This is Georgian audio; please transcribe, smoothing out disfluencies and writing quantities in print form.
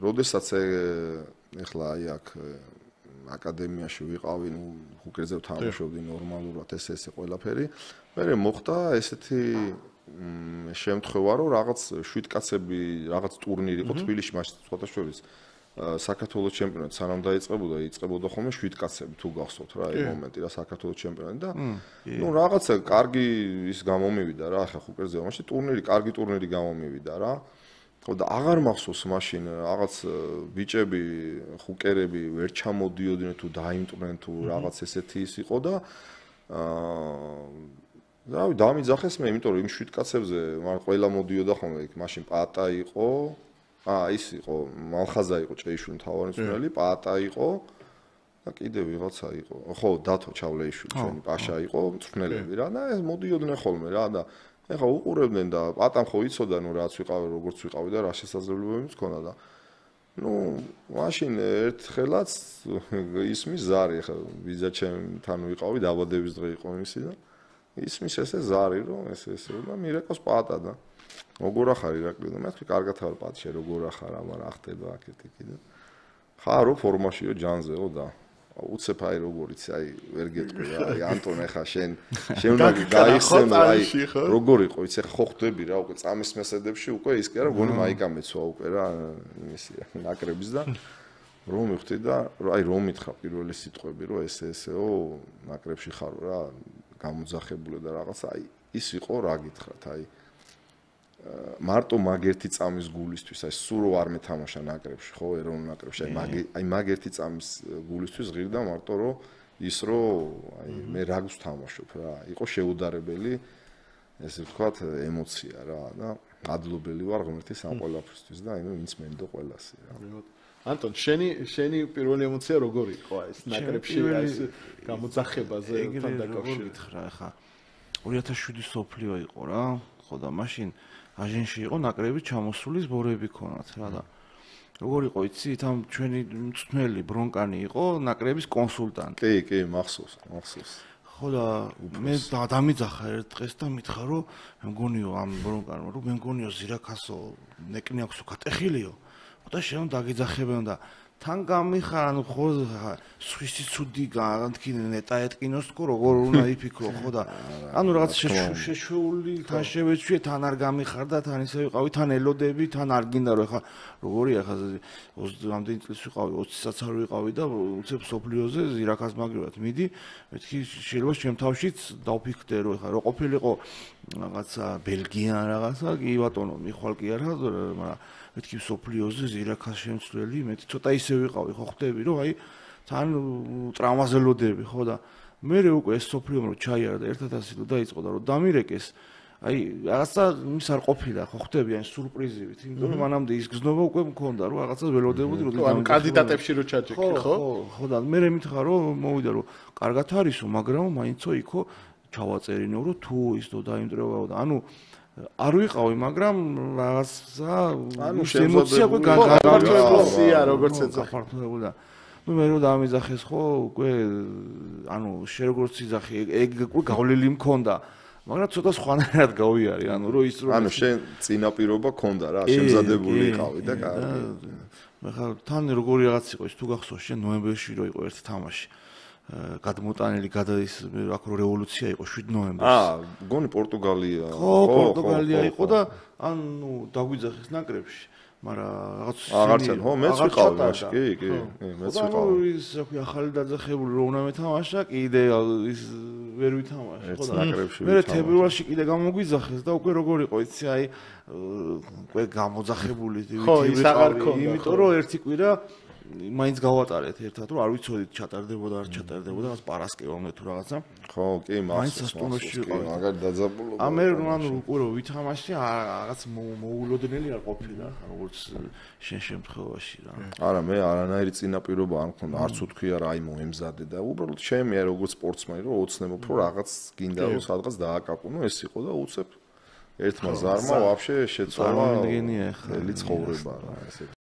როდესაც ეხლა აი აქ აკადემიაში ვიყავი, ნუ ჰუკერზე ვთამაშობდი ნორმალურად ეს ყველაფერი. მე მოხდა ესეთი შემთხვევა, რომ რაღაც შვიდკაცები, რაღაც ტურნირი იყო თბილისში, მაშინ სხვადასხვაობის საქართველოს ჩემპიონატი სანამ დაიწყებოდა, იწყებოდა ხოლმე შვიდკაცები თუ გახსოვთ რა, ეს მომენტი რა საქართველოს ჩემპიონატი და ნუ რაღაცა კარგი ის გამომივიდა რა, ახლა ჰუკერზე მაშინ კარგი ტურნირი გამომივიდა რა. ხო და აღარ მახსოვს მაშინ რაღაც ბიჭები, ჰუკერები ვერ ჩამოდიოდნენ თუ დაიმტვრნენ თუ რაღაც ესეთი ის იყო და რავი დამიძახეს მე, იმიტომ რომ იმ შვიდკაცებზე მან ყველა მოდიოდა ხოლმე იქ, მაშინ პატა იყო, ის იყო, მალხაზა იყო ჭეიშვილი მთავარი მწვრთნელი, პატა იყო და კიდე ვიღაცა იყო. ხო, დათო ჩავლეიშვილი ჩვენი პაშა იყო მწვრთნელები რა და ეს მოდიოდნენ ხოლმე რა და ეხა უყურებდნენ და პატამ ხო იცოდა ნუ რაც ვიყავი, როგორც ვიყავი და რა შესაძლებლობებიც ჰქონდა და ნუ მაშინ ერთხელაც ისმის ზარი, ეხა ვიზა ჩემთან ვიყავი, დაბადების დღე იყო იმისი და ისმის ესე ზარი რომ ესე და მირეკოს პატა და როგორ ახარ ირაკლი და მე ვთქვი კარგად ხარ პატშე, როგორ ახარ, ამარა ახტება აქეთი კიდე. ხარო ფორმაშიო ჯანზეო და უცებ აი როგორიც აი ვერ გეტყვი რა აი ანტონ ეხა შენ უნდა გაიხსენო აი როგორ იყო იცი ეხა ხო ხვდები რა უკვე წამის მესედებში უკვე ის კი არა გონი მაიკამეცვა უკვე რა იმისი ნაკრების და რომ მივხვდი და აი რომ მითხრა პირველი სიტყვები რომ ესეო ნაკრებში ხარო რა გამოძახებული და რაღაც აი ის იყო რა გითხრათ აი მარტო მაგ ერთი წამის გულისთვის აი სულ არ მეთამაშა ნაკრებში ხო ეროვნულ ნაკრებში აი მაგ ერთი წამის გულისთვის ღირდა მარტო რომ ის რომ აი მე რა გვთამაშობ რა იყო შეუდარებელი ესე ვთქვათ ემოცია რა და ადლობელი ვარ ღმერთის ამ ყველაფრისთვის და აი ნუ ვინც მენდო ყველასი რა ანტონ შენი პირველი ემოცია როგორი იყო აი ეს ნაკრებში ეს გამოძახებაზე თან დაკავშირებით რა ხა 2007 სოფლიო იყო რა ხო და მაშინ აჟენში იყო ნაკრები ჩამოსული ზბორები ქონათ რა და როგორ იყო იცით ამ ჩვენი მწვრთნელი ბრონკანი იყო ნაკრების კონსულტანტი კი მახსოვს ხო და მე დამიძახა ერთ დღეს და მითხრა რომ მე მგონიო ამ ბრონკანმა რომ მე მგონიო ზირაქასო ნეკნი აქვს უკატეხილიო ხო და შენ დაგიძახებენ და თან გამიხარ ანუ ხო სვისი ცუდი განთქინე ნეტა ეტკინოსკო როგორ უნდა იფიქრო ხო და ანუ რაღაც შეშვეული თან შევეცვიე თან არ გამიხარ და თან ისე ვიყავი თან ელოდები თან არ გინდა რომ ხა როგორია ხა 20 რამდენი წლის ვიყავი 20-საც არ ვიყავი და უცებ სოფლიოზე ზირაქას მაგრივად მიდი მეთქი შეიძლება ჩემ თავშიც დავფიქრდე რომ ხა რო ყოფილიყო რაღაცა ბელგიან რაღაცა კი ბატონო მიხვალ კი არა მაგრამ მეთქი სოფლიოზე ზირაქას შემცვლელი მეთი ცოტა ისე ვიყავი ხო ხვდები რომ აი თან ტრავმაზელოდები ხო და მე უკვე ეს სოფლიომ რო ჩაიარა და ერთად ასი თუ დაიწყო და რომ დამირეკეს აი რაღაცა ის არ ყოფილა ხო ხვდები აი სურპრიზივით იმიტომ რომ მანამდე ის გზნობა უკვე მქონდა რომ რაღაცას ველოდებოდი რომ ანუ კანდიდატებში რო ჩაჭიქი ხო ხო და მე მითხრა რომ მოვიდა რომ კარგად არისო მაგრამ მაინცო იქო ჩავაწერინო რომ თუ ისო დაიმტრევაო და ანუ არ ვიყავი, მაგრამ რაღაცა ემოცია უკვე გაგაფართოებულია, როგორც ეცახა. ნუ მე რო დამიძახეს ხო, უკვე ანუ შე როგორც იძახი, ეგ უკვე გავლილი მქონდა. მაგრამ ცოტა სხვანაირად გავიარე, ანუ რომ ის რომ ანუ შენ წინაპირობა ქონდა რა, შემზადებული იყავი და კარგი. მე ხა თან როგორი რაღაც იყო ის თუ გახსოვს შენ ნოემბერში რო იყო ერთი თამაში. გადმოტანილი გადადის აქ რო რევოლუცია იყო 7 ნოემბერს. გონი პორტუგალია. ხო, პორტუგალია იყო და ანუ დაგვიძახეს ნაკრებში. მაგრამ რაღაც აღარცენ, ხო, მეც ვიყავი მაშინ, კი, მეც ვიყავი. ის რა ახალი დაძახებული რო უნდა მეთამაშა, კიდე ის ვერ ვითამაშა, ხო და ნაკრებში. მე თებერვალში კიდე გამოგვიძახეს და უკვე როგორ იყო, იცი, აი უკვე გამოძახებული ხო, ის აღარ ქონდა. იმიტომ რომ ერთი კვირა მაინც გავატარეთ ერთად რომ არ ვიცოდით ჩატარდებოდა არ ჩატარდებოდა რაღაც პარასკევამდე თუ რაღაცა ხო კი მაინც სასტუმროში ვიყავი მაგარი დაძაბულობა ამერ ანუ უკვე ვითამაშე რაღაც მოულოდნელი არ ყოფილა როგორც შენ შემთხვევაში რა არა მე არანაირი წინაპირობა არ მქონდა არც უთქვი არა აი მოემზადე და უბრალოდ შემია როგორც სპორტსმენი რომ ოცნებობ რომ რაღაც გინდა რომ სადღაც დააკაკუნო ეს იყო და უცებ ერთმა ზარმა ვაფშე შეცვალა წარმოგიდგენია ახლა ელი ცხოვრება რა ესე